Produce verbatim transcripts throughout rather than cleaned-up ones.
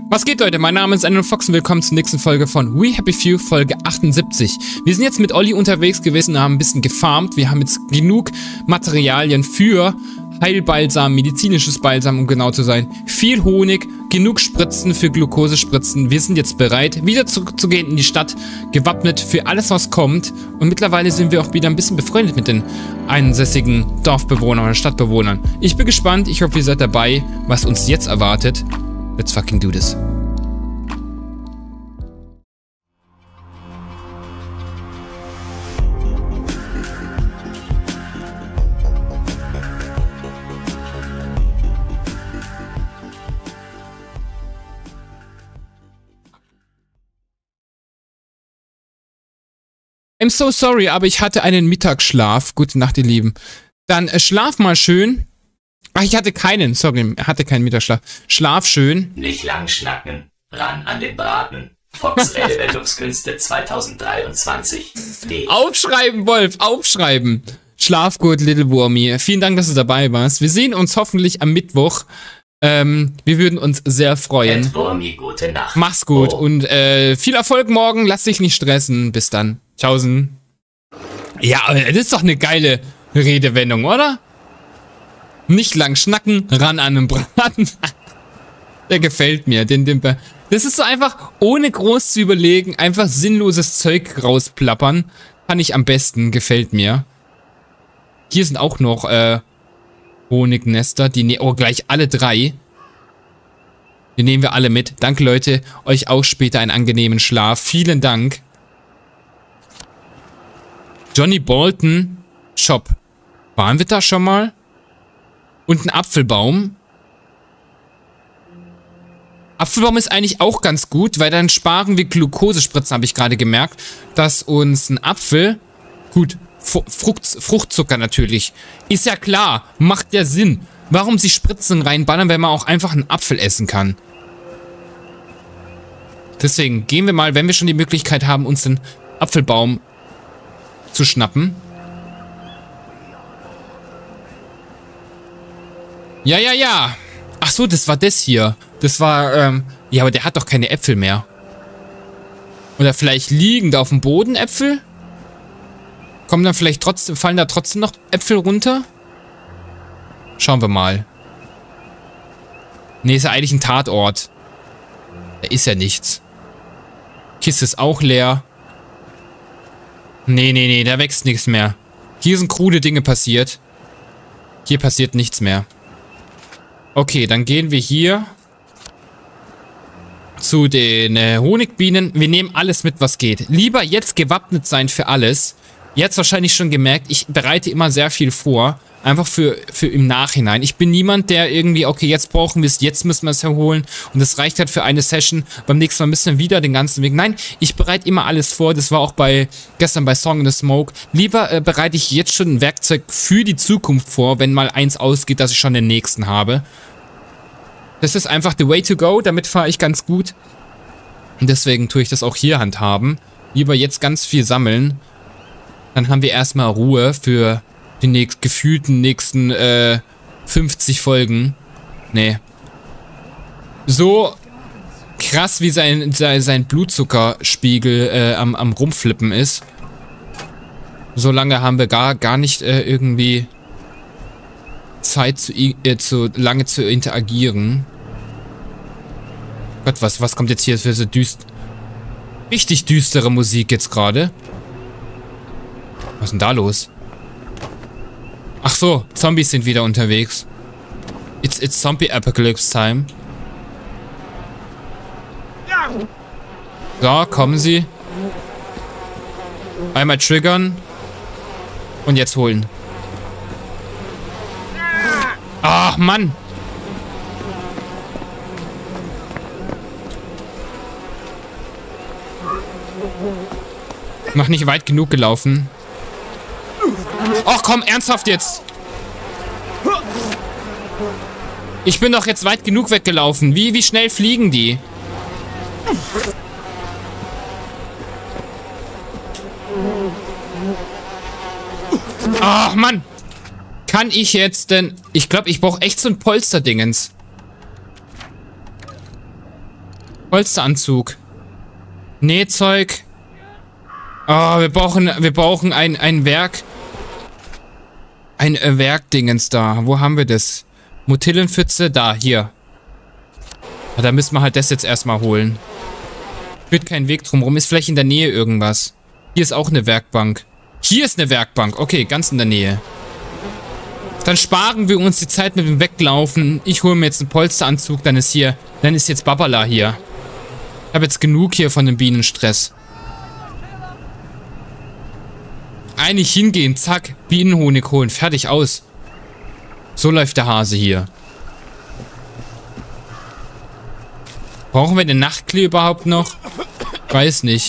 Was geht, Leute? Mein Name ist Andrew Fox und willkommen zur nächsten Folge von We Happy Few, Folge achtundsiebzig. Wir sind jetzt mit Olli unterwegs gewesen und haben ein bisschen gefarmt. Wir haben jetzt genug Materialien für Heilbalsam, medizinisches Balsam, um genau zu sein. Viel Honig, genug Spritzen für Glukosespritzen. Wir sind jetzt bereit, wieder zurückzugehen in die Stadt, gewappnet für alles, was kommt. Und mittlerweile sind wir auch wieder ein bisschen befreundet mit den einsässigen Dorfbewohnern oder Stadtbewohnern. Ich bin gespannt, ich hoffe, ihr seid dabei, was uns jetzt erwartet. Let's fucking do this. I'm so sorry, aber ich hatte einen Mittagsschlaf. Gute Nacht, ihr Lieben. Dann äh, schlaf mal schön. Ach, ich hatte keinen, sorry, er hatte keinen Mittagsschlaf. Schlaf schön. Nicht lang schnacken, ran an den Braten. Fox Redewendungskünste zweitausenddreiundzwanzig. D. Aufschreiben, Wolf, aufschreiben. Schlaf gut, Little Wurmy. Vielen Dank, dass du dabei warst. Wir sehen uns hoffentlich am Mittwoch. Ähm, wir würden uns sehr freuen. Wurmy, gute Nacht. Mach's gut Oh. und äh, viel Erfolg morgen. Lass dich nicht stressen. Bis dann. Tschaußen. Ja, aber das ist doch eine geile Redewendung, oder? Nicht lang schnacken, ran an den Braten. Der gefällt mir. Den, den, das ist so einfach, ohne groß zu überlegen, einfach sinnloses Zeug rausplappern. Kann ich am besten, gefällt mir. Hier sind auch noch äh, Honignester. Die ne oh, gleich alle drei. Die nehmen wir alle mit. Danke, Leute. Euch auch später einen angenehmen Schlaf. Vielen Dank. Johnny Bolton Shop. Waren wir da schon mal? Und ein Apfelbaum. Apfelbaum ist eigentlich auch ganz gut, weil dann sparen wir Glukosespritzen, habe ich gerade gemerkt. Dass uns ein Apfel... Gut, Frucht, Fruchtzucker natürlich. Ist ja klar, macht ja Sinn. Warum sie Spritzen reinballern, wenn man auch einfach einen Apfel essen kann? Deswegen gehen wir mal, wenn wir schon die Möglichkeit haben, uns den Apfelbaum zu schnappen. Ja, ja, ja. Ach so, das war das hier. Das war, ähm... ja, aber der hat doch keine Äpfel mehr. Oder vielleicht liegen da auf dem Boden Äpfel? Kommen dann vielleicht trotzdem... Fallen da trotzdem noch Äpfel runter? Schauen wir mal. Nee, ist ja eigentlich ein Tatort. Da ist ja nichts. Kiste ist auch leer. Nee, nee, nee, da wächst nichts mehr. Hier sind krude Dinge passiert. Hier passiert nichts mehr. Okay, dann gehen wir hier zu den äh, Honigbienen. Wir nehmen alles mit, was geht. Lieber jetzt gewappnet sein für alles. Jetzt wahrscheinlich schon gemerkt, ich bereite immer sehr viel vor. Einfach für, für im Nachhinein. Ich bin niemand, der irgendwie, okay, jetzt brauchen wir es, jetzt müssen wir es herholen. Und das reicht halt für eine Session. Beim nächsten Mal müssen wir wieder den ganzen Weg. Nein, ich bereite immer alles vor. Das war auch bei gestern bei Song in the Smoke. Lieber äh, bereite ich jetzt schon ein Werkzeug für die Zukunft vor, wenn mal eins ausgeht, dass ich schon den nächsten habe. Das ist einfach the way to go. Damit fahre ich ganz gut. Und deswegen tue ich das auch hier handhaben. Lieber jetzt ganz viel sammeln. Dann haben wir erstmal Ruhe für die nächst, gefühlten nächsten äh, fünfzig Folgen. Nee. So krass wie sein, sein, sein Blutzuckerspiegel äh, am, am Rumflippen ist. So lange haben wir gar, gar nicht äh, irgendwie Zeit zu, äh, zu lange zu interagieren. Gott, was, was kommt jetzt hier für so düst... Richtig düstere Musik jetzt gerade. Was ist denn da los? Ach so, Zombies sind wieder unterwegs. It's, it's Zombie Apocalypse Time. So, kommen sie. Einmal triggern. Und jetzt holen. Ach, Mann. Noch nicht weit genug gelaufen. Ach komm, ernsthaft jetzt. Ich bin doch jetzt weit genug weggelaufen. Wie, wie schnell fliegen die? Ach, Mann. Kann ich jetzt denn... Ich glaube, ich brauche echt so ein Polsterdingens. Polsteranzug. Nähzeug. Oh, wir brauchen, wir brauchen ein, ein Werk. Ein äh, Werkdingens da. Wo haben wir das? Motillenpfütze, da, hier. Ja, da müssen wir halt das jetzt erstmal holen. Führt kein Weg drumherum. Ist vielleicht in der Nähe irgendwas. Hier ist auch eine Werkbank. Hier ist eine Werkbank. Okay, ganz in der Nähe. Dann sparen wir uns die Zeit mit dem Weglaufen. Ich hole mir jetzt einen Polsteranzug, dann ist hier, dann ist jetzt Babala hier. Ich habe jetzt genug hier von dem Bienenstress. Eigentlich hingehen, zack, Bienenhonig holen, fertig, aus. So läuft der Hase hier. Brauchen wir den Nachtklee überhaupt noch? Weiß nicht.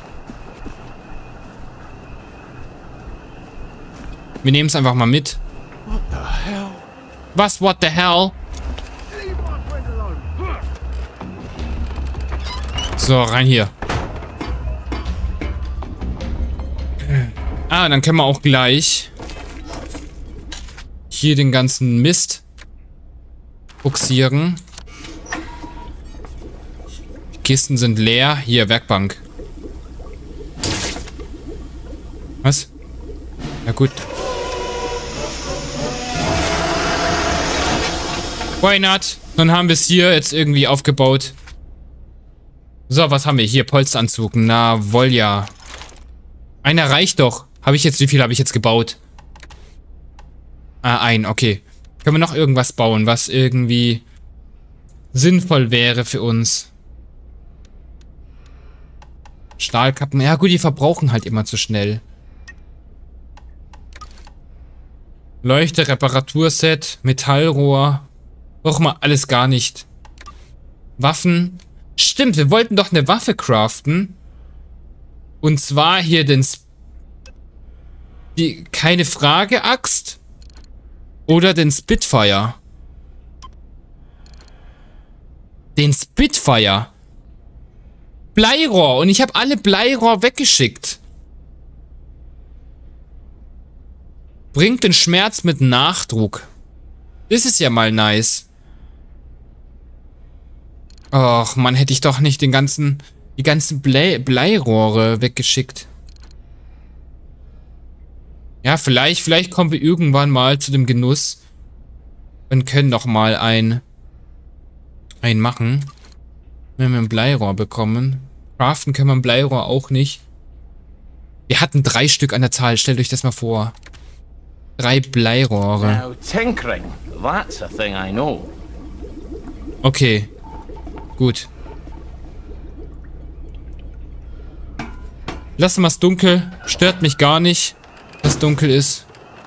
Wir nehmen es einfach mal mit. Was, what the hell? So, rein hier. Ah, dann können wir auch gleich hier den ganzen Mist buxieren. Die Kisten sind leer. Hier, Werkbank. Was? Ja gut. Why not? Dann haben wir es hier jetzt irgendwie aufgebaut. So, was haben wir hier? Polsteranzug. Na, wohl ja. Einer reicht doch. Habe ich jetzt, wie viel habe ich jetzt gebaut? Ah, ein, okay. Können wir noch irgendwas bauen, was irgendwie sinnvoll wäre für uns? Stahlkappen. Ja gut, die verbrauchen halt immer zu schnell. Leuchte, Reparaturset, Metallrohr. Brauchen wir alles gar nicht. Waffen. Stimmt, wir wollten doch eine Waffe craften. Und zwar hier den... Sp die, keine Frage, Axt. Oder den Spitfire. Den Spitfire. Bleirohr. Und ich habe alle Bleirohr weggeschickt. Bringt den Schmerz mit Nachdruck. Das ist ja mal nice. Och, man, hätte ich doch nicht den ganzen, die ganzen Blei Bleirohre weggeschickt. Ja, vielleicht, vielleicht kommen wir irgendwann mal zu dem Genuss und können doch mal ein, ein machen. Wenn wir ein Bleirohr bekommen. Craften können wir ein Bleirohr auch nicht. Wir hatten drei Stück an der Zahl, stellt euch das mal vor. Drei Bleirohre. Okay. Gut. Lassen wir es dunkel. Stört mich gar nicht, dass dunkel ist.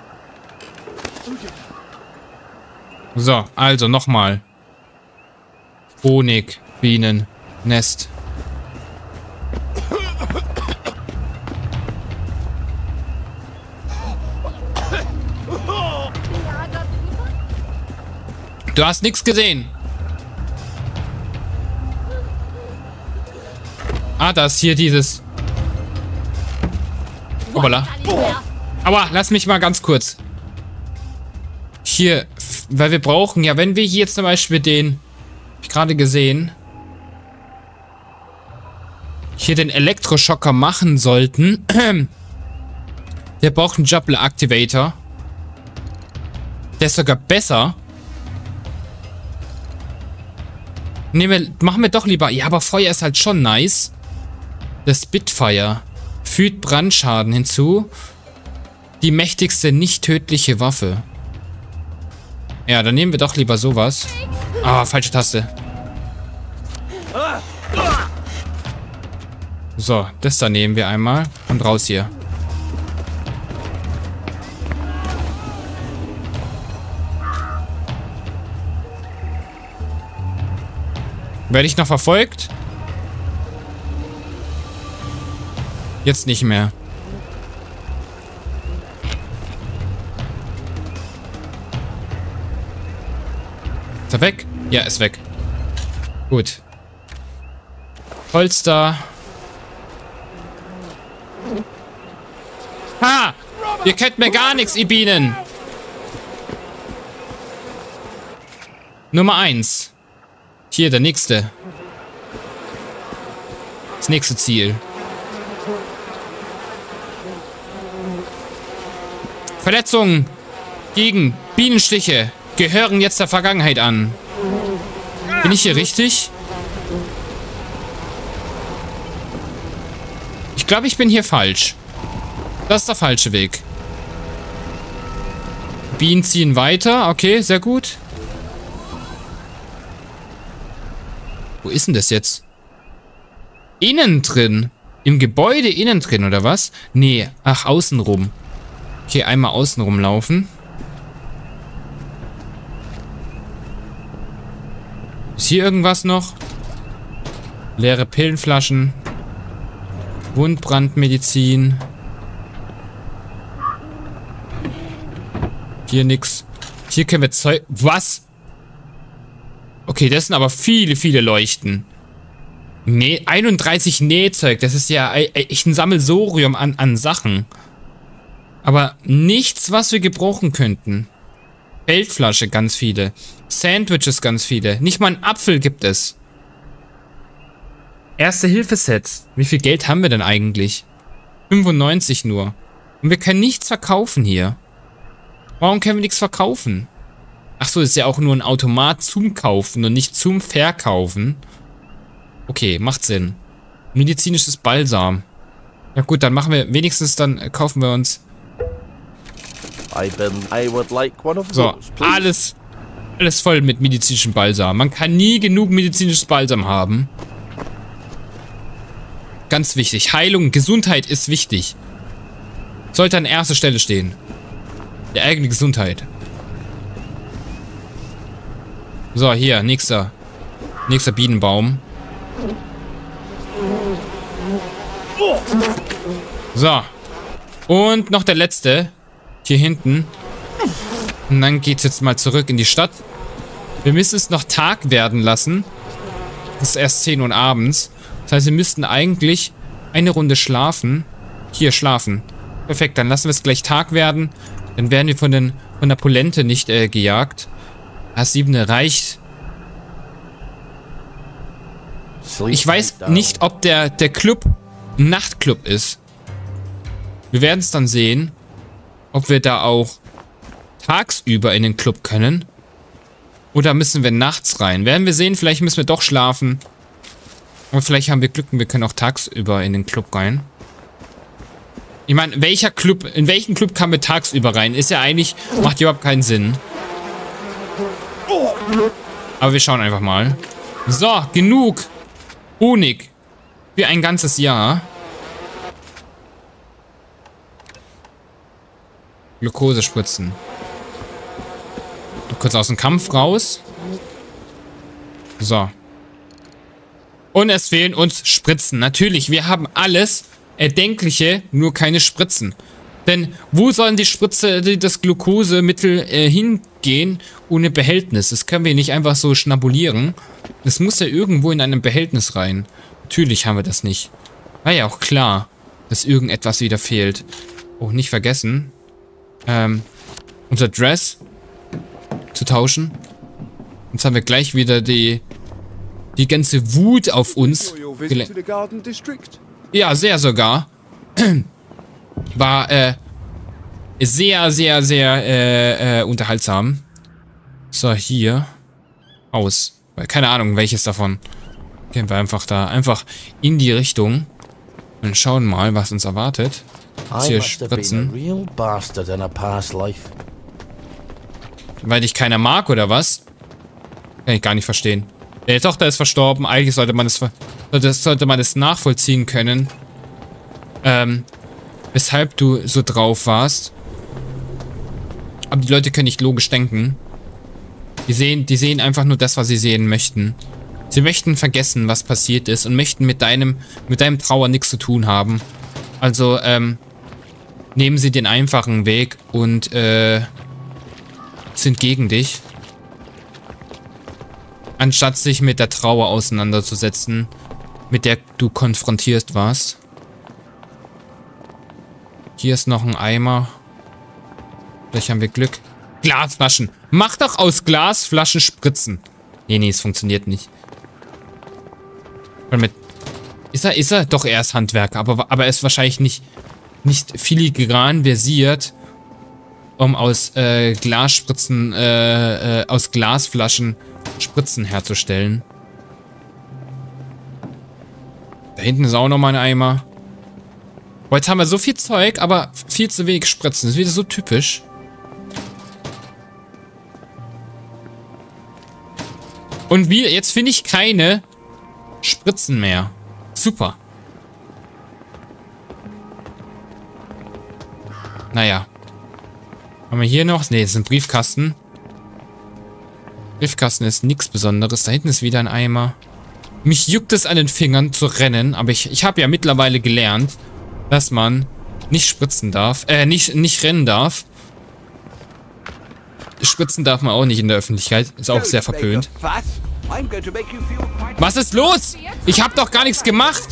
So, also nochmal. Honig, Bienen, Nest. Du hast nichts gesehen. Ah, da ist hier dieses... Hoppala. Aber lass mich mal ganz kurz. Hier, weil wir brauchen ja, wenn wir hier jetzt zum Beispiel den... Hab ich gerade gesehen. Hier den Elektroschocker machen sollten. Der braucht einen Double Activator. Der ist sogar besser. Nehmen wir, machen wir doch lieber... Ja, aber Feuer ist halt schon nice. Das Spitfire fügt Brandschaden hinzu. Die mächtigste nicht tödliche Waffe. Ja, dann nehmen wir doch lieber sowas. Ah, falsche Taste. So, das da nehmen wir einmal. Und raus hier. Werde ich noch verfolgt? Jetzt nicht mehr. Ist er weg? Ja, ist weg. Gut. Polster. Ha! Ihr kennt mir gar nichts, ihr Bienen. Nummer eins. Hier, der nächste. Das nächste Ziel. Verletzungen gegen Bienenstiche gehören jetzt der Vergangenheit an. Bin ich hier richtig? Ich glaube, ich bin hier falsch. Das ist der falsche Weg. Bienen ziehen weiter. Okay, sehr gut. Wo ist denn das jetzt? Innen drin. Im Gebäude innen drin, oder was? Nee, ach, außenrum. Okay, einmal außenrum laufen. Ist hier irgendwas noch? Leere Pillenflaschen. Wundbrandmedizin. Hier nix. Hier können wir Zeug... Was? Okay, das sind aber viele, viele Leuchten. Nee, einunddreißig Nähzeug. Das ist ja echt ein Sammelsurium an, an Sachen. Aber nichts, was wir gebrauchen könnten. Feldflasche, ganz viele. Sandwiches, ganz viele. Nicht mal einen Apfel gibt es. Erste-Hilfe-Sets. Wie viel Geld haben wir denn eigentlich? fünfundneunzig nur. Und wir können nichts verkaufen hier. Warum können wir nichts verkaufen? Achso, ist ja auch nur ein Automat zum Kaufen und nicht zum Verkaufen. Okay, macht Sinn. Medizinisches Balsam. Ja gut, dann machen wir wenigstens, dann äh, kaufen wir uns... So, alles, alles voll mit medizinischem Balsam. Man kann nie genug medizinisches Balsam haben. Ganz wichtig. Heilung, Gesundheit ist wichtig. Sollte an erster Stelle stehen. Die eigene Gesundheit. So, hier, nächster. Nächster Bienenbaum. So. Und noch der letzte. Hier hinten. Und dann geht's jetzt mal zurück in die Stadt. Wir müssen es noch Tag werden lassen. Das ist erst zehn Uhr abends. Das heißt, wir müssten eigentlich eine Runde schlafen. Hier, schlafen. Perfekt, dann lassen wir es gleich Tag werden. Dann werden wir von, den, von der Polente nicht äh, gejagt. Ah, siebene reicht. Ich weiß nicht, ob der, der Club ein Nachtclub ist. Wir werden es dann sehen, ob wir da auch tagsüber in den Club können. Oder müssen wir nachts rein? Werden wir sehen, vielleicht müssen wir doch schlafen. Aber vielleicht haben wir Glück und wir können auch tagsüber in den Club rein. Ich meine, welcher Club, in welchen Club kann man tagsüber rein? Ist ja eigentlich, macht ja überhaupt keinen Sinn. Aber wir schauen einfach mal. So, genug Honig für ein ganzes Jahr. Glukose spritzen. Kurz aus dem Kampf raus. So. Und es fehlen uns Spritzen. Natürlich, wir haben alles Erdenkliche, nur keine Spritzen. Denn wo sollen die Spritze, das Glukosemittel äh, hingehen ohne Behältnis? Das können wir nicht einfach so schnabulieren. Das muss ja irgendwo in einem Behältnis rein. Natürlich haben wir das nicht. War ja auch klar, dass irgendetwas wieder fehlt. Oh, nicht vergessen, ähm, unser Dress zu tauschen. Jetzt haben wir gleich wieder die, die ganze Wut auf uns gelenkt. Ja, sehr sogar. War, äh, sehr, sehr, sehr, äh, äh, unterhaltsam. So, hier. Aus. Keine Ahnung, welches davon. Gehen wir einfach da, einfach in die Richtung. Und schauen mal, was uns erwartet. Jetzt hier spritzen. Weil dich keiner mag, oder was? Kann ich gar nicht verstehen. Deine Tochter ist verstorben. Eigentlich sollte man es sollte, sollte man es nachvollziehen können. Ähm, weshalb du so drauf warst. Aber die Leute können nicht logisch denken. Die sehen, die sehen einfach nur das, was sie sehen möchten. Sie möchten vergessen, was passiert ist und möchten mit deinem, mit deinem Trauer nichts zu tun haben. Also, ähm, nehmen sie den einfachen Weg und, äh, sind gegen dich. Anstatt sich mit der Trauer auseinanderzusetzen, mit der du konfrontiert warst. Hier ist noch ein Eimer. Vielleicht haben wir Glück. Glasflaschen. Mach doch aus Glasflaschen Spritzen. Nee, nee, es funktioniert nicht. Mit Ist er, ist er? Doch, er ist Handwerker, aber, aber er ist wahrscheinlich nicht, nicht filigran versiert, um aus äh, Glasspritzen, äh, äh, aus Glasflaschen Spritzen herzustellen. Da hinten ist auch nochmal ein Eimer. Boah, jetzt haben wir so viel Zeug, aber viel zu wenig Spritzen. Das ist wieder so typisch. Und wie, jetzt finde ich keine Spritzen mehr. Super. Naja. Haben wir hier noch? Ne, das ist ein Briefkasten. Briefkasten ist nichts Besonderes. Da hinten ist wieder ein Eimer. Mich juckt es an den Fingern zu rennen, aber ich, ich habe ja mittlerweile gelernt, dass man nicht spritzen darf. Äh, nicht, nicht rennen darf. Spritzen darf man auch nicht in der Öffentlichkeit. Ist auch sehr verpönt. Was ist los? Ich habe doch gar nichts gemacht.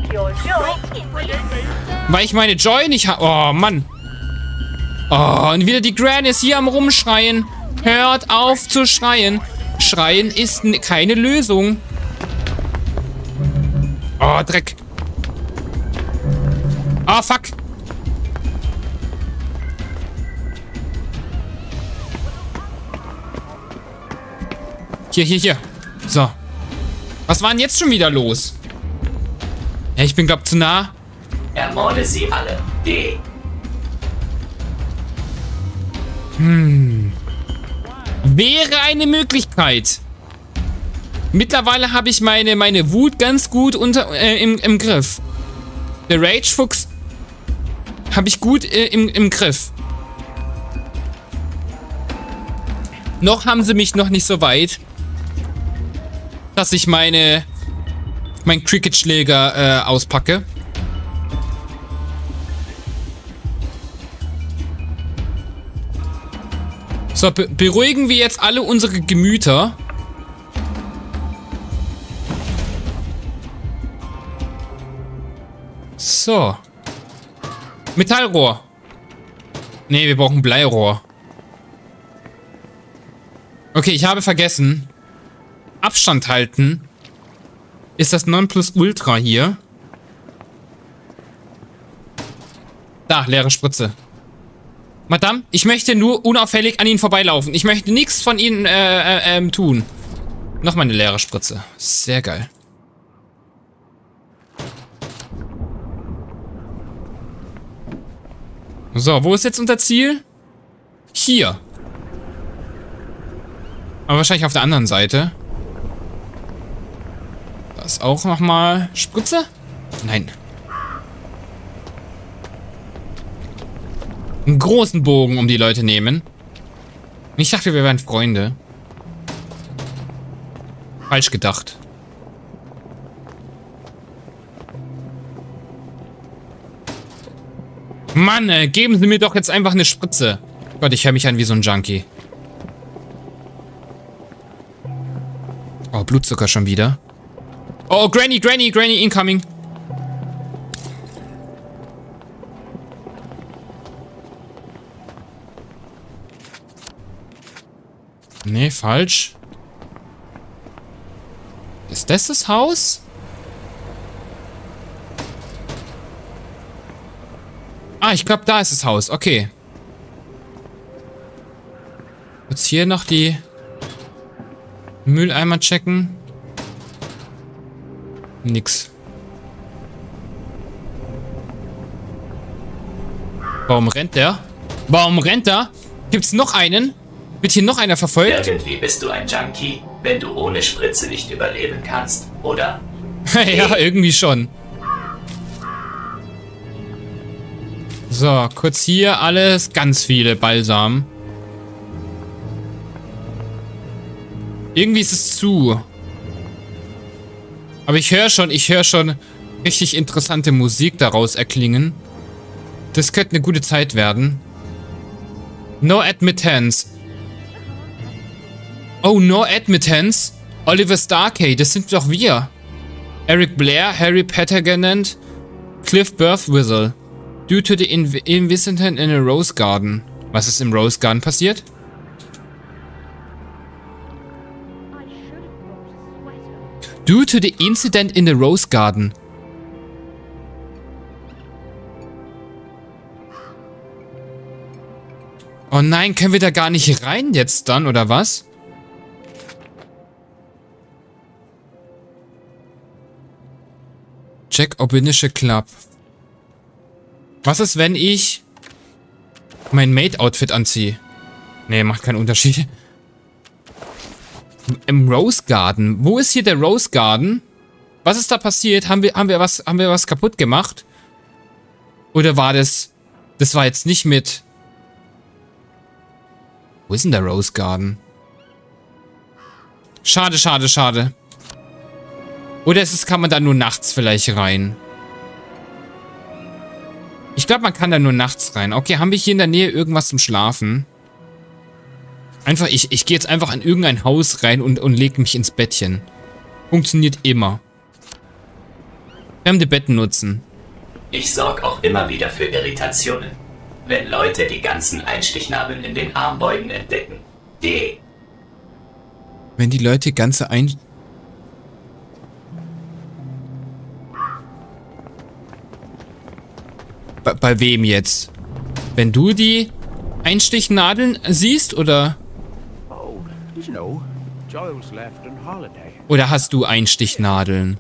Weil ich meine Joy nicht habe. Oh, Mann. Oh, und wieder die Gran ist hier am Rumschreien. Hört auf zu schreien. Schreien ist keine Lösung. Oh, Dreck. Ah, oh, fuck. Hier, hier, hier. So. Was war denn jetzt schon wieder los? Ja, ich bin, glaub, zu nah. Ermorde sie alle. D. Hm. Wäre eine Möglichkeit. Mittlerweile habe ich meine, meine Wut ganz gut unter, äh, im, im Griff. Der Ragefuchs habe ich gut äh, im, im Griff. Noch haben sie mich noch nicht so weit, dass ich meine mein Cricket-Schläger äh, auspacke. So, be beruhigen wir jetzt alle unsere Gemüter. So. Metallrohr. Nee, wir brauchen Bleirohr. Okay, ich habe vergessen. Abstand halten ist das Nonplusultra hier. Da, leere Spritze. Madame, ich möchte nur unauffällig an Ihnen vorbeilaufen. Ich möchte nichts von Ihnen äh, äh, ähm, tun. Nochmal eine leere Spritze. Sehr geil. So, wo ist jetzt unser Ziel? Hier. Aber wahrscheinlich auf der anderen Seite. Da ist auch nochmal Spritze? Nein. Einen großen Bogen um die Leute nehmen. Ich dachte, wir wären Freunde. Falsch gedacht. Mann, ey, geben Sie mir doch jetzt einfach eine Spritze. Gott, ich höre mich an wie so ein Junkie. Oh, Blutzucker schon wieder. Oh, Granny, Granny, Granny, incoming. Nee, falsch. Ist das das Haus? Ah, ich glaube, da ist das Haus. Okay. Jetzt hier noch die Mülleimer checken. Nix. Warum rennt der? Warum rennt er? Gibt's noch einen? Wird hier noch einer verfolgt? Irgendwie bist du ein Junkie, wenn du ohne Spritze nicht überleben kannst, oder? Ja, irgendwie schon. So, kurz hier alles, ganz viele Balsam. Irgendwie ist es zu. Aber ich höre schon, ich höre schon richtig interessante Musik daraus erklingen. Das könnte eine gute Zeit werden. No admittance. Oh, no admittance? Oliver Starkey, das sind doch wir. Eric Blair, Harry Petagonant, Cliff Birthwhistle. Due to the inv incident in a Rose Garden. Was ist im Rose Garden passiert? Due to the incident in the Rose Garden. Oh nein, können wir da gar nicht rein jetzt dann, oder was? Check Obinische Club. Was ist, wenn ich mein Maid-Outfit anziehe? Nee, macht keinen Unterschied. Im Rose Garden. Wo ist hier der Rose Garden? Was ist da passiert? Haben wir, haben wir was, haben wir was kaputt gemacht? Oder war das... Das war jetzt nicht mit... Wo ist denn der Rose Garden? Schade, schade, schade. Oder ist es, kann man da nur nachts vielleicht rein? Ich glaube, man kann da nur nachts rein. Okay, haben wir hier in der Nähe irgendwas zum Schlafen? Einfach, ich, ich gehe jetzt einfach an irgendein Haus rein und, und lege mich ins Bettchen. Funktioniert immer. Fremde Betten nutzen. Ich sorge auch immer wieder für Irritationen. Wenn Leute die ganzen Einstichnabeln in den Armbeugen entdecken. Die. Wenn die Leute ganze Ein... Bei, bei wem jetzt? Wenn du die Einstichnadeln siehst, oder? Oder hast du Einstichnadeln?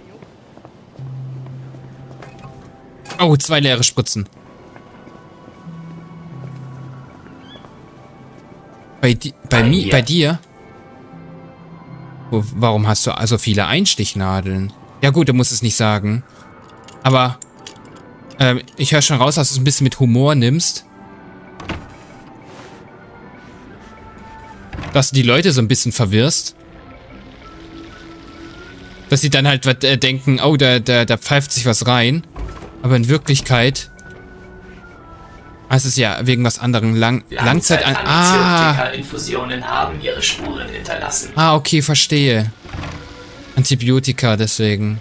Oh, zwei leere Spritzen. Bei, di bei, mi bei dir? Wo, warum hast du also viele Einstichnadeln? Ja gut, du musst es nicht sagen. Aber ähm, ich höre schon raus, dass du es ein bisschen mit Humor nimmst. Dass du die Leute so ein bisschen verwirrst. Dass sie dann halt äh, denken, oh, da, da, da pfeift sich was rein. Aber in Wirklichkeit... Es ist ja wegen was anderem. Lang Langzeit... Langzeit ah! Infusionen haben ihre Spuren hinterlassen. Ah, okay, verstehe. Antibiotika, deswegen.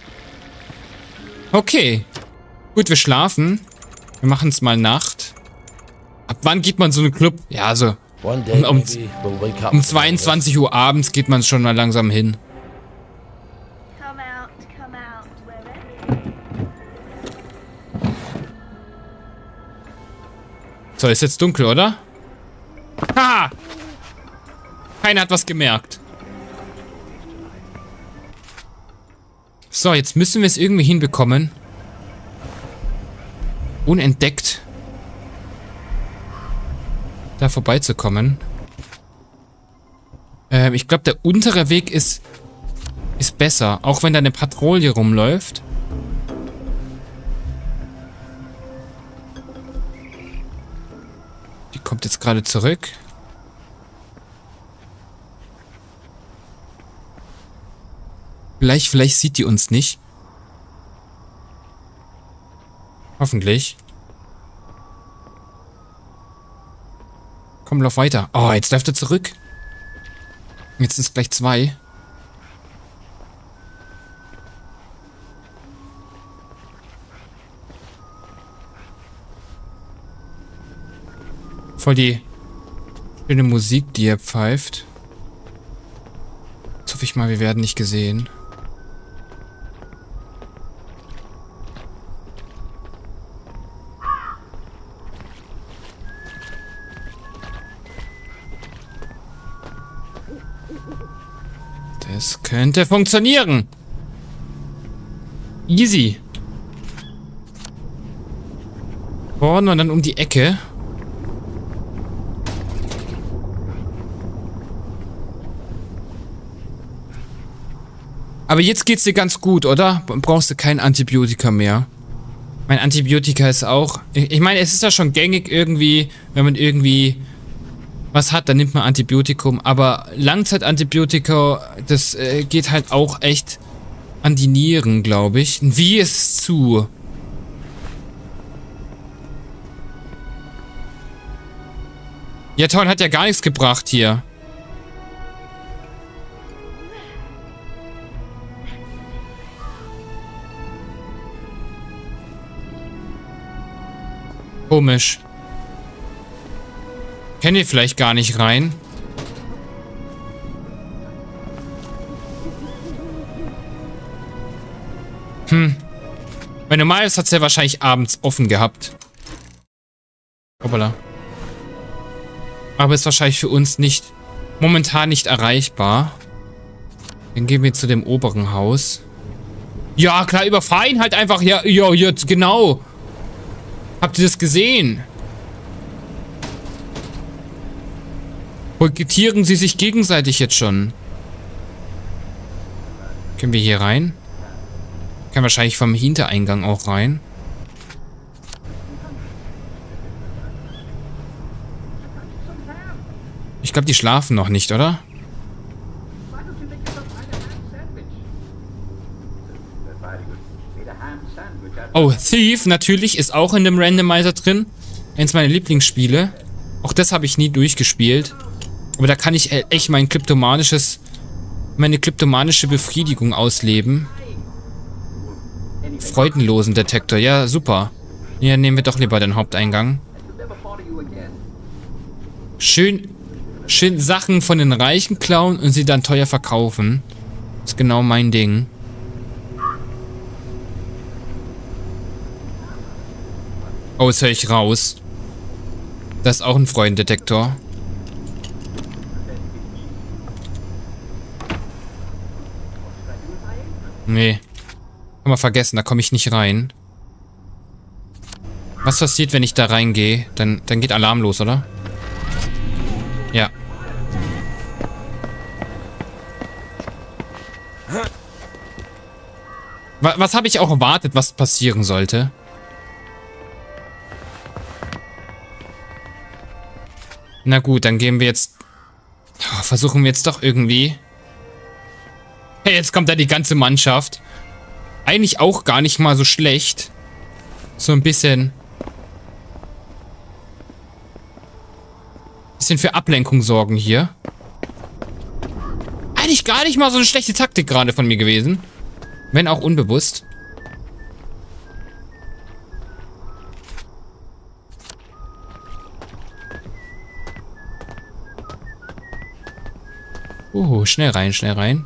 Okay. Gut, wir schlafen. Wir machen es mal Nacht. Ab wann geht man so einen Club? Ja, so... Um, um, um zweiundzwanzig Uhr abends geht man schon mal langsam hin. So, ist jetzt dunkel, oder? Haha! Keiner hat was gemerkt. So, jetzt müssen wir es irgendwie hinbekommen. Unentdeckt da vorbeizukommen. Ähm, ich glaube, der untere Weg ist ist besser. Auch wenn da eine Patrouille rumläuft. Die kommt jetzt gerade zurück. Vielleicht, vielleicht sieht die uns nicht. Hoffentlich. Komm, lauf weiter. Oh, jetzt läuft er zurück. Jetzt sind es gleich zwei. Voll die schöne Musik, die er pfeift. Jetzt hoffe ich mal, wir werden nicht gesehen. Das könnte funktionieren. Easy. Vorne und dann um die Ecke. Aber jetzt geht's dir ganz gut, oder? Brauchst du kein Antibiotika mehr. Mein Antibiotika ist auch... Ich meine, es ist ja schon gängig irgendwie, wenn man irgendwie was hat, dann nimmt man Antibiotikum. Aber Langzeitantibiotika, das äh, geht halt auch echt an die Nieren, glaube ich. Wie ist zu? Ja, toll, hat ja gar nichts gebracht hier. Komisch. Kennen wir vielleicht gar nicht rein. Hm. Weil normales hat es ja wahrscheinlich abends offen gehabt. Hoppala. Aber ist wahrscheinlich für uns nicht, momentan nicht erreichbar. Dann gehen wir zu dem oberen Haus. Ja, klar, überfahr ihn halt einfach. Ja, ja, jetzt, genau. Habt ihr das gesehen? Boykottieren sie sich gegenseitig jetzt schon. Können wir hier rein? Kann wahrscheinlich vom Hintereingang auch rein. Ich glaube, die schlafen noch nicht, oder? Oh, Thief, natürlich, ist auch in dem Randomizer drin. Eins meiner Lieblingsspiele. Auch das habe ich nie durchgespielt. Aber da kann ich echt mein kleptomanisches, meine kleptomanische Befriedigung ausleben. Freudenlosen-Detektor, ja, super. Ja, nehmen wir doch lieber den Haupteingang. Schön, schön Sachen von den Reichen klauen und sie dann teuer verkaufen. Das ist genau mein Ding. Oh, jetzt höre ich raus. Das ist auch ein Freudendetektor. Nee. Kann man vergessen, da komme ich nicht rein. Was passiert, wenn ich da reingehe? Dann, dann geht Alarm los, oder? Ja. Was, was habe ich auch erwartet, was passieren sollte? Na gut, dann gehen wir jetzt... Oh, versuchen wir jetzt doch irgendwie... Hey, jetzt kommt da die ganze Mannschaft. Eigentlich auch gar nicht mal so schlecht. So ein bisschen... Bisschen für Ablenkung sorgen hier. Eigentlich gar nicht mal so eine schlechte Taktik gerade von mir gewesen. Wenn auch unbewusst. Uh, schnell rein, schnell rein.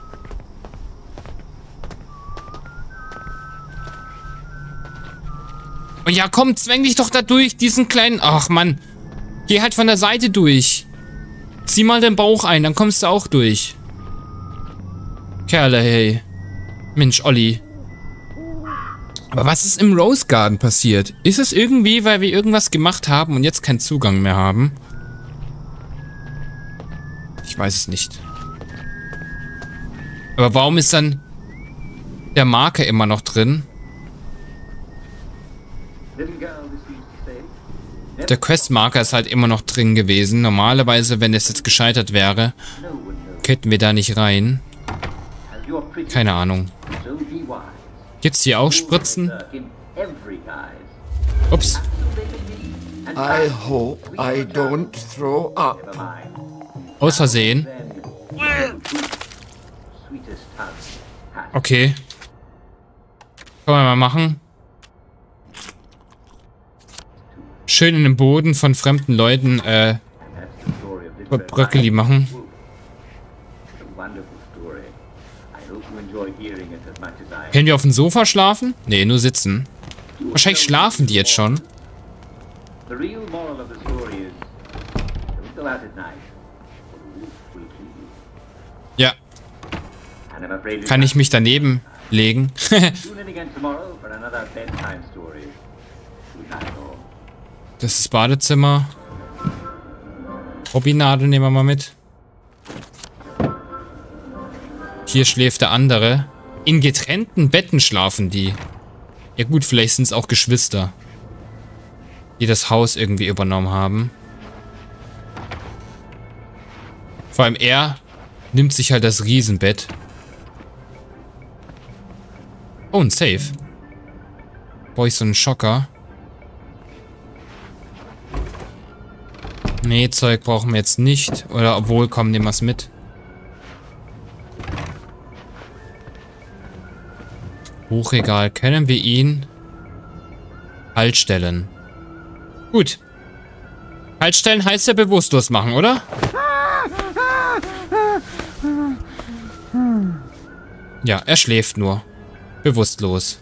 Oh ja, komm, zwäng dich doch da durch, diesen kleinen... Ach, Mann. Geh halt von der Seite durch. Zieh mal den Bauch ein, dann kommst du auch durch. Kerle, hey. Mensch, Olli. Aber was ist im Rose Garden passiert? Ist es irgendwie, weil wir irgendwas gemacht haben und jetzt keinen Zugang mehr haben? Ich weiß es nicht. Aber warum ist dann der Marker immer noch drin? Der Quest-Marker ist halt immer noch drin gewesen. Normalerweise, wenn es jetzt gescheitert wäre, könnten wir da nicht rein. Keine Ahnung. Gibt's hier auch Spritzen? Ups. I hope I don't throw up. Aus Versehen. Okay. Können wir mal machen. Schön in den Boden von fremden Leuten äh, Bröckeli machen. Können wir auf dem Sofa schlafen? Nee, nur sitzen. Wahrscheinlich schlafen die jetzt schon. Ja. Kann ich mich daneben legen? Das ist das Badezimmer. Robinadel nehmen wir mal mit. Hier schläft der andere. In getrennten Betten schlafen die. Ja gut, vielleicht sind es auch Geschwister, die das Haus irgendwie übernommen haben. Vor allem er nimmt sich halt das Riesenbett. Oh, ein Safe. Brauche ich so einen Schocker. Nee, Zeug brauchen wir jetzt nicht. Oder obwohl, komm, nehmen wir es mit. Buchregal. Können wir ihn haltstellen? Gut. Haltstellen heißt ja bewusstlos machen, oder? Ja, er schläft nur. Bewusstlos.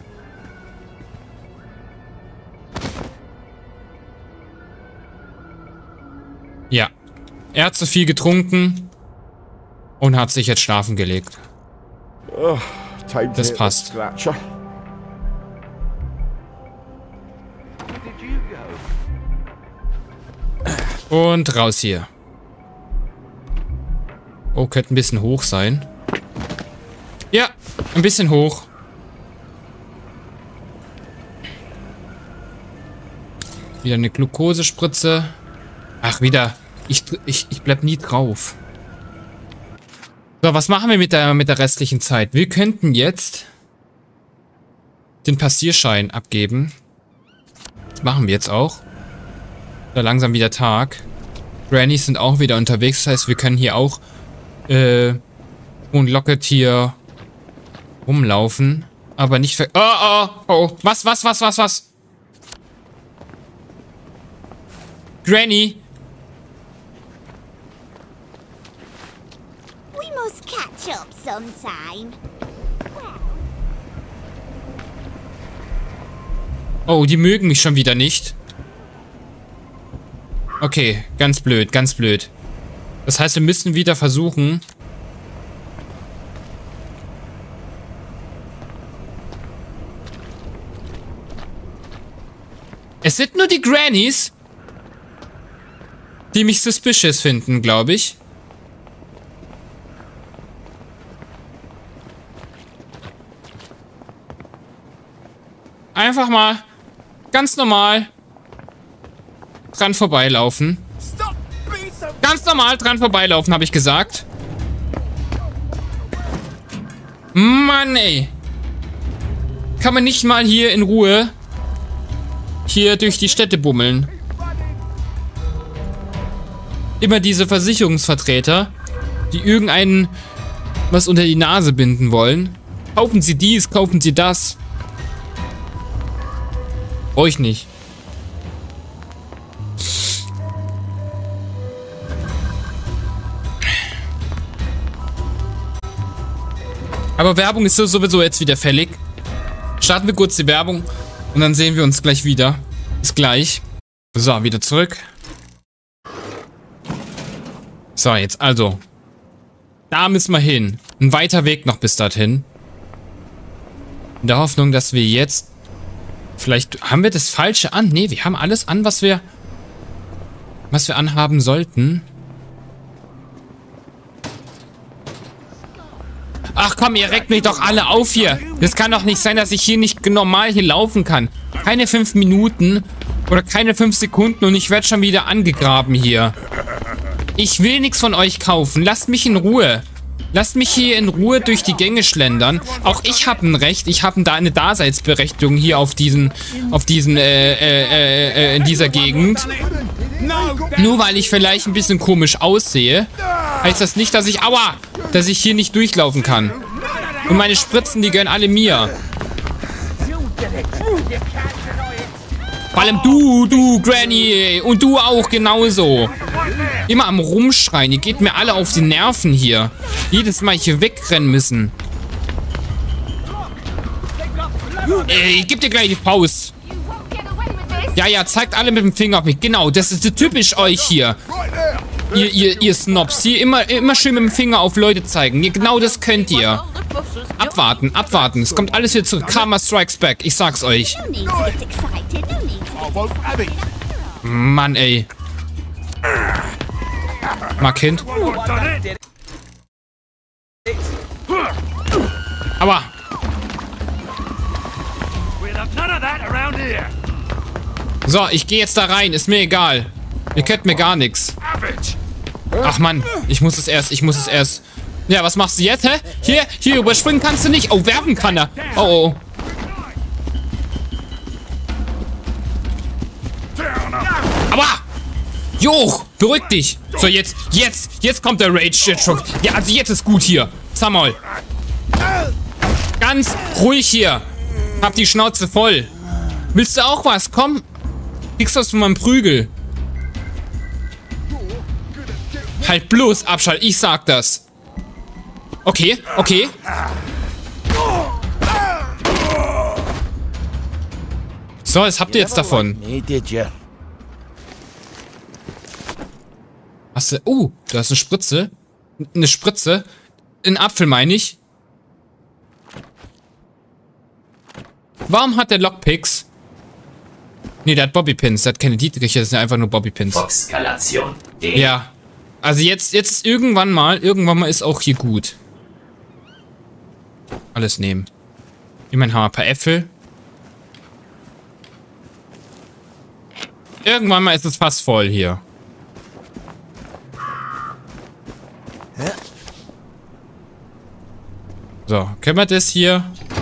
Ja, Er hat zu viel getrunken und hat sich jetzt schlafen gelegt. Oh, time to Das hit the passt. scratcher. Und raus hier. Oh, könnte ein bisschen hoch sein. Ja, ein bisschen hoch. Wieder eine Glukosespritze. Ach, wieder. Ich, ich, ich bleib nie drauf. So, was machen wir mit der, mit der restlichen Zeit? Wir könnten jetzt den Passierschein abgeben. Das machen wir jetzt auch. Da langsam wieder Tag. Grannies sind auch wieder unterwegs. Das heißt, wir können hier auch äh, und Locket hier rumlaufen. Aber nicht ver... Oh, oh, oh. Was, was, was, was, was? Granny. We must catch up sometime. Oh, die mögen mich schon wieder nicht. Okay, ganz blöd, ganz blöd. Das heißt, wir müssen wieder versuchen... Es sind nur die Grannies, die mich suspicious finden, glaube ich. Einfach mal ganz normal dran vorbeilaufen. Ganz normal dran vorbeilaufen, habe ich gesagt. Mann, ey. Kann man nicht mal hier in Ruhe hier durch die Städte bummeln. Immer diese Versicherungsvertreter, die irgendeinen was unter die Nase binden wollen. Kaufen Sie dies, kaufen Sie das. Brauche ich nicht. Aber Werbung ist sowieso jetzt wieder fällig. Starten wir kurz die Werbung und dann sehen wir uns gleich wieder. Bis gleich. So, wieder zurück. So, jetzt also. Da müssen wir hin. Ein weiter Weg noch bis dorthin. In der Hoffnung, dass wir jetzt... Vielleicht haben wir das Falsche an. Nee, wir haben alles an, was wir... Was wir anhaben sollten. Ach komm, ihr regt mich doch alle auf hier. Das kann doch nicht sein, dass ich hier nicht normal hier laufen kann. Keine fünf Minuten oder keine fünf Sekunden und ich werde schon wieder angegraben hier. Ich will nichts von euch kaufen. Lasst mich in Ruhe. Lasst mich hier in Ruhe durch die Gänge schlendern. Auch ich habe ein Recht. Ich habe da eine Daseinsberechtigung hier auf diesen, auf diesen, äh, äh, äh, in dieser Gegend. Nur weil ich vielleicht ein bisschen komisch aussehe, heißt das nicht, dass ich, aua, dass ich hier nicht durchlaufen kann. Und meine Spritzen, die gehören alle mir. Vor allem du, du, Granny. Und du auch genauso. Immer am Rumschreien. Ihr geht mir alle auf die Nerven hier. Jedes Mal hier wegrennen müssen. Ey, ich geb dir gleich die Pause. Ja, ja, zeigt alle mit dem Finger auf mich. Genau, das ist so typisch euch hier. Ihr, ihr, ihr Snobs. Hier immer, immer schön mit dem Finger auf Leute zeigen. Ihr, genau das könnt ihr. Abwarten, abwarten. Es kommt alles wieder zurück. Karma strikes back. Ich sag's euch. Mann, ey. Mal Kind. Aber. So, ich gehe jetzt da rein. Ist mir egal. Ihr könnt mir gar nichts. Ach Mann, ich muss es erst, ich muss es erst. Ja, was machst du jetzt, hä? Hier, hier, überspringen kannst du nicht. Oh, werfen kann er. Oh, oh. Aber! Joch, beruhig dich. So, jetzt, jetzt, jetzt kommt der Rage-Shit-Schock. Ja, also jetzt ist gut hier. Sag mal. Ganz ruhig hier. Hab die Schnauze voll. Willst du auch was? Komm. Kriegst du was von meinem Prügel. Halt bloß Abschall, ich sag das. Okay, okay. So, was habt ihr jetzt davon? Was machst du... Oh, du hast eine Spritze. Eine Spritze. Ein Apfel, meine ich. Warum hat der Lockpicks? Nee, der hat Bobbypins. Der hat keine Dietriche. Das sind einfach nur Bobbypins. Voxskalation. Ja. Also jetzt, jetzt irgendwann mal, irgendwann mal ist auch hier gut. Alles nehmen. Immerhin haben wir ein paar Äpfel. Irgendwann mal ist es fast voll hier. So, können wir das hier?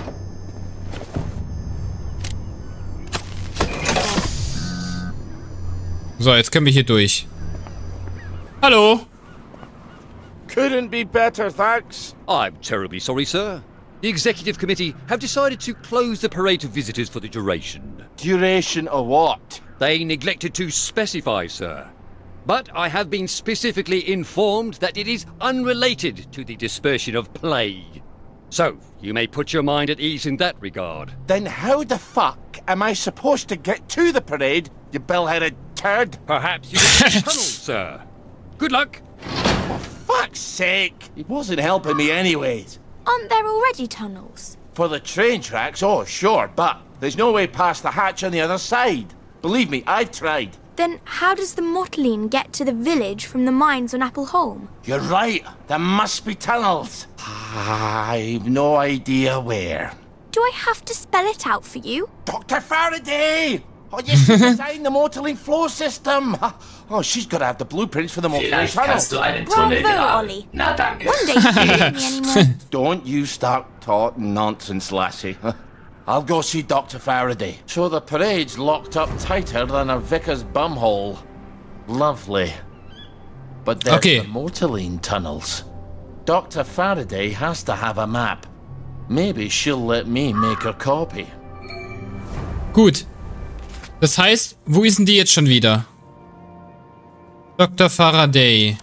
So, jetzt können wir hier durch. Hallo? Couldn't be better, thanks. I'm terribly sorry, sir. The Executive Committee have decided to close the parade to visitors for the duration. Duration of what? They neglected to specify, sir. But I have been specifically informed that it is unrelated to the dispersion of plague. So, you may put your mind at ease in that regard. Then how the fuck am I supposed to get to the parade, you bell-headed turd? Perhaps you can use tunnels, sir. Good luck. For fuck's sake! He wasn't helping me anyways. Aren't there already tunnels? For the train tracks, oh sure, but there's no way past the hatch on the other side. Believe me, I've tried. Then how does the Mottling get to the village from the mines on Appleholme? You're right, there must be tunnels. I've no idea where. Do I have to spell it out for you? Doctor Faraday! Oh, yes, she designed the Motorlink flow system. Oh, she's got to have the blueprints for the Motorlink Vielleicht tunnel. kannst du einen Tunnel Bravo, graben. Ollie. Na danke. One day you won't need me anymore. Don't you start talking nonsense, lassie. I'll go see Doctor Faraday. So the parade's locked up tighter than a vicar's bumhole. Lovely. But there's Okay. the Motorlink tunnels. Doctor Faraday has to have a map. Maybe she'll let me make a copy. Gut. Das heißt, wo ist denn die jetzt schon wieder? Doktor Faraday.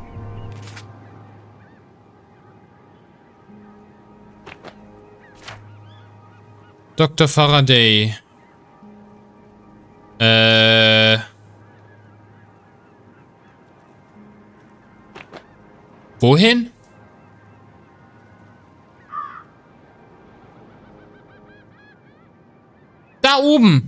Doktor Faraday. Äh. Wohin? Da oben.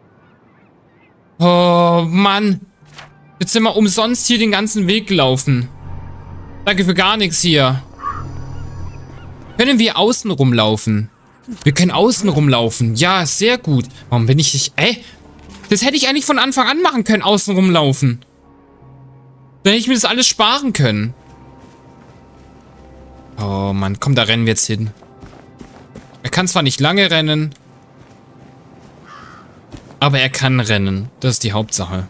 Oh, Mann. Jetzt sind wir umsonst hier den ganzen Weg gelaufen. Danke für gar nichts hier. Können wir außen rumlaufen? Wir können außen rumlaufen. Ja, sehr gut. Warum bin ich nicht... Ey, das hätte ich eigentlich von Anfang an machen können, außen rumlaufen. Dann hätte ich mir das alles sparen können. Oh Mann, komm, da rennen wir jetzt hin. Er kann zwar nicht lange rennen, aber er kann rennen. Das ist die Hauptsache.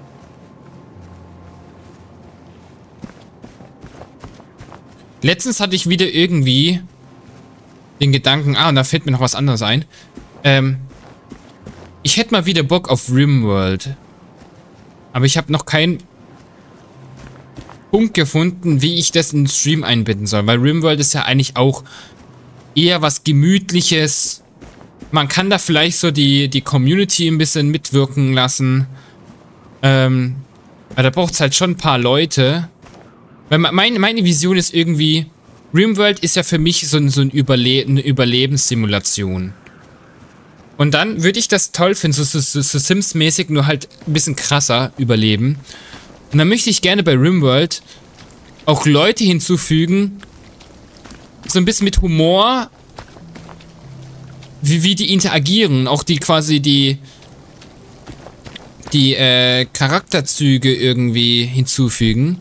Letztens hatte ich wieder irgendwie den Gedanken, ah, und da fällt mir noch was anderes ein. Ähm, ich hätte mal wieder Bock auf RimWorld. Aber ich habe noch keinen Punkt gefunden, wie ich das in den Stream einbinden soll. Weil RimWorld ist ja eigentlich auch eher was Gemütliches. Man kann da vielleicht so die, die Community ein bisschen mitwirken lassen. Ähm, aber da braucht es halt schon ein paar Leute. Weil mein, meine Vision ist irgendwie, RimWorld ist ja für mich so, so ein Überle eine Überlebenssimulation. Und dann würde ich das toll finden, so, so, so, so Sims-mäßig, nur halt ein bisschen krasser überleben. Und dann möchte ich gerne bei RimWorld auch Leute hinzufügen, so ein bisschen mit Humor, wie, wie die interagieren, auch die quasi die die äh, Charakterzüge irgendwie hinzufügen.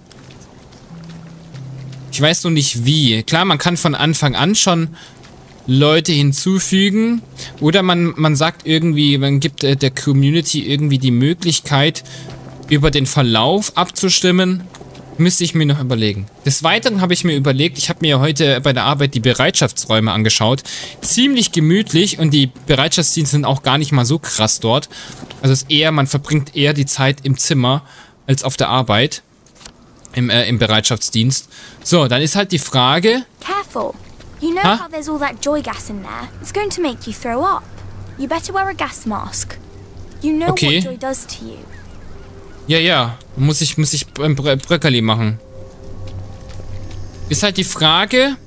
Ich weiß noch nicht wie. Klar, man kann von Anfang an schon Leute hinzufügen. Oder man, man sagt irgendwie, man gibt äh, der Community irgendwie die Möglichkeit, über den Verlauf abzustimmen. Müsste ich mir noch überlegen. Des Weiteren habe ich mir überlegt, ich habe mir heute bei der Arbeit die Bereitschaftsräume angeschaut. Ziemlich gemütlich und die Bereitschaftsdienste sind auch gar nicht mal so krass dort. Also es ist eher, man verbringt eher die Zeit im Zimmer als auf der Arbeit. Im, äh, im Bereitschaftsdienst. So, dann ist halt die Frage... Careful. You know Huh? how there's all that joy gas in there? It's going to make you throw up. You better wear a gas mask. You know Okay. what joy does to you. Ja, ja. Muss ich, muss ich Br Bröckerli machen. Ist halt die Frage...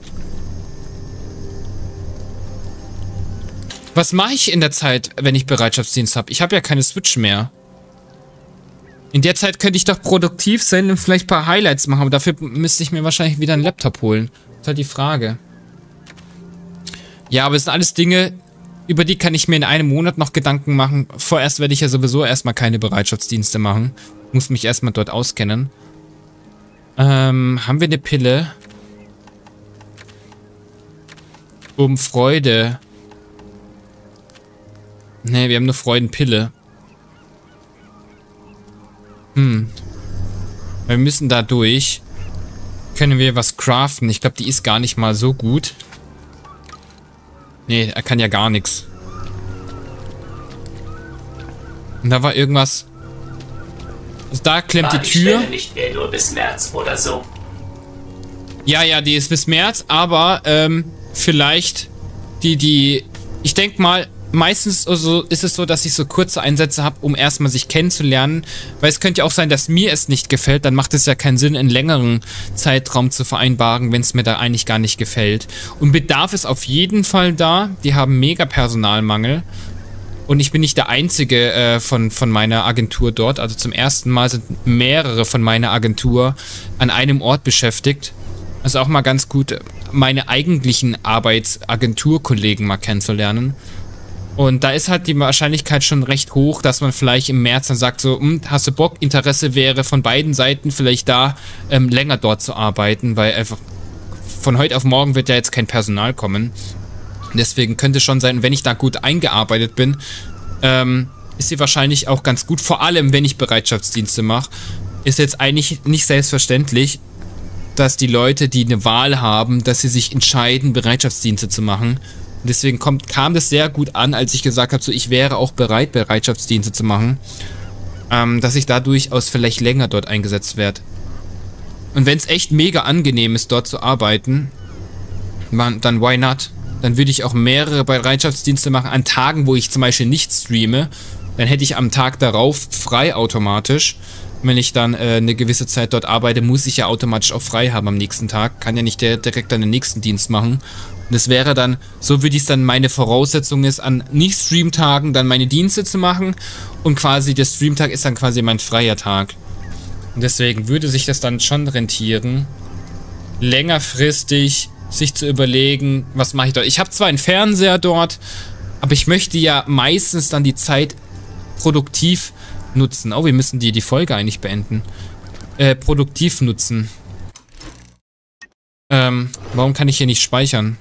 Was mache ich in der Zeit, wenn ich Bereitschaftsdienst habe? Ich habe ja keine Switch mehr. In der Zeit könnte ich doch produktiv sein und vielleicht ein paar Highlights machen, aber dafür müsste ich mir wahrscheinlich wieder einen Laptop holen. Das ist halt die Frage. Ja, aber es sind alles Dinge, über die kann ich mir in einem Monat noch Gedanken machen. Vorerst werde ich ja sowieso erstmal keine Bereitschaftsdienste machen. Muss mich erstmal dort auskennen. Ähm, haben wir eine Pille? Um Freude. Ne, wir haben eine Freudenpille. Hm. Wir müssen da durch. Können wir was craften? Ich glaube, die ist gar nicht mal so gut. Nee, er kann ja gar nichts. Und da war irgendwas. Also da klemmt die Tür. War die nicht eher nur bis März oder so? Ja, ja, die ist bis März, aber ähm, vielleicht die, die. Ich denke mal, meistens also ist es so, dass ich so kurze Einsätze habe, um erstmal sich kennenzulernen. Weil es könnte ja auch sein, dass mir es nicht gefällt. Dann macht es ja keinen Sinn, einen längeren Zeitraum zu vereinbaren, wenn es mir da eigentlich gar nicht gefällt. Und Bedarf ist auf jeden Fall da. Die haben mega Personalmangel. Und ich bin nicht der Einzige äh, von, von meiner Agentur dort. Also zum ersten Mal sind mehrere von meiner Agentur an einem Ort beschäftigt. Also auch mal ganz gut, meine eigentlichen Arbeitsagenturkollegen mal kennenzulernen. Und da ist halt die Wahrscheinlichkeit schon recht hoch, dass man vielleicht im März dann sagt so, hm, hast du Bock, Interesse wäre von beiden Seiten vielleicht da, ähm, länger dort zu arbeiten, weil einfach von heute auf morgen wird ja jetzt kein Personal kommen. Deswegen könnte schon sein, wenn ich da gut eingearbeitet bin, ähm, ist sie wahrscheinlich auch ganz gut. Vor allem, wenn ich Bereitschaftsdienste mache, ist jetzt eigentlich nicht selbstverständlich, dass die Leute, die eine Wahl haben, dass sie sich entscheiden, Bereitschaftsdienste zu machen. Und deswegen kommt, kam das sehr gut an, als ich gesagt habe, so ich wäre auch bereit, Bereitschaftsdienste zu machen, ähm, dass ich da durchaus vielleicht länger dort eingesetzt werde. Und wenn es echt mega angenehm ist, dort zu arbeiten, man, dann why not? Dann würde ich auch mehrere Bereitschaftsdienste machen an Tagen, wo ich zum Beispiel nicht streame. Dann hätte ich am Tag darauf frei automatisch. Wenn ich dann äh, eine gewisse Zeit dort arbeite, muss ich ja automatisch auch frei haben am nächsten Tag. Kann ja nicht der, direkt dann den nächsten Dienst machen. Und das wäre dann, so würde ich es dann, meine Voraussetzung ist, an Nicht-Stream-Tagen dann meine Dienste zu machen. Und quasi der Stream-Tag ist dann quasi mein freier Tag. Und deswegen würde sich das dann schon rentieren, längerfristig sich zu überlegen, was mache ich dort. Ich habe zwar einen Fernseher dort, aber ich möchte ja meistens dann die Zeit produktiv nutzen. Oh, wir müssen die, die Folge eigentlich beenden. Äh, produktiv nutzen. Ähm, warum kann ich hier nicht speichern?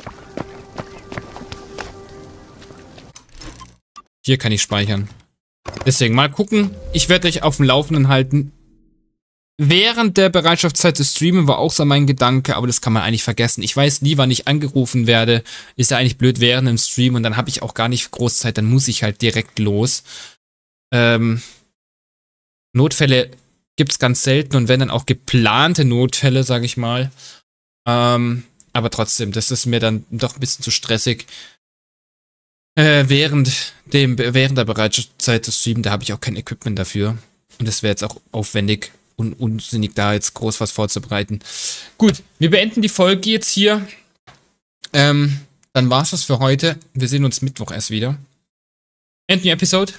Hier kann ich speichern. Deswegen mal gucken. Ich werde euch auf dem Laufenden halten. Während der Bereitschaftszeit zu streamen war auch so mein Gedanke, aber das kann man eigentlich vergessen. Ich weiß nie, wann ich angerufen werde. Ist ja eigentlich blöd während dem Stream und dann habe ich auch gar nicht groß Zeit, dann muss ich halt direkt los. Ähm, Notfälle gibt es ganz selten und wenn dann auch geplante Notfälle, sage ich mal. Ähm, aber trotzdem, das ist mir dann doch ein bisschen zu stressig. Äh, während, dem, während der Bereitschaftszeit zu streamen, da habe ich auch kein Equipment dafür. Und das wäre jetzt auch aufwendig und unsinnig, da jetzt groß was vorzubereiten. Gut, wir beenden die Folge jetzt hier. Ähm, dann war's das für heute. Wir sehen uns Mittwoch erst wieder. End new episode.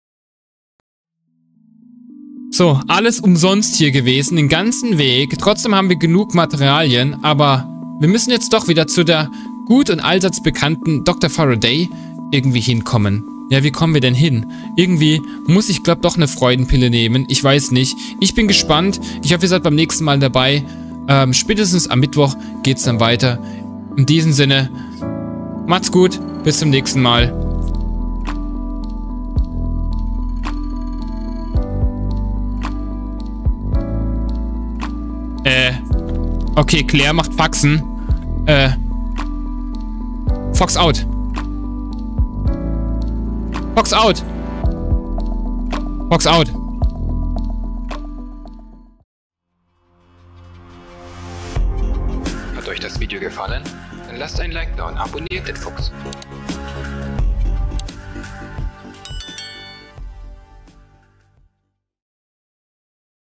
So, alles umsonst hier gewesen, den ganzen Weg. Trotzdem haben wir genug Materialien, aber wir müssen jetzt doch wieder zu der gut und allseits bekannten Doktor Faraday irgendwie hinkommen. Ja, wie kommen wir denn hin? Irgendwie muss ich, glaube doch eine Freudenpille nehmen. Ich weiß nicht. Ich bin gespannt. Ich hoffe, ihr seid beim nächsten Mal dabei. Ähm, spätestens am Mittwoch geht's dann weiter. In diesem Sinne, macht's gut. Bis zum nächsten Mal. Äh, okay, Claire macht Faxen. Äh, Fox out. Fox out. Fox out. Hat euch das Video gefallen? Dann lasst ein Like da und abonniert den Fuchs.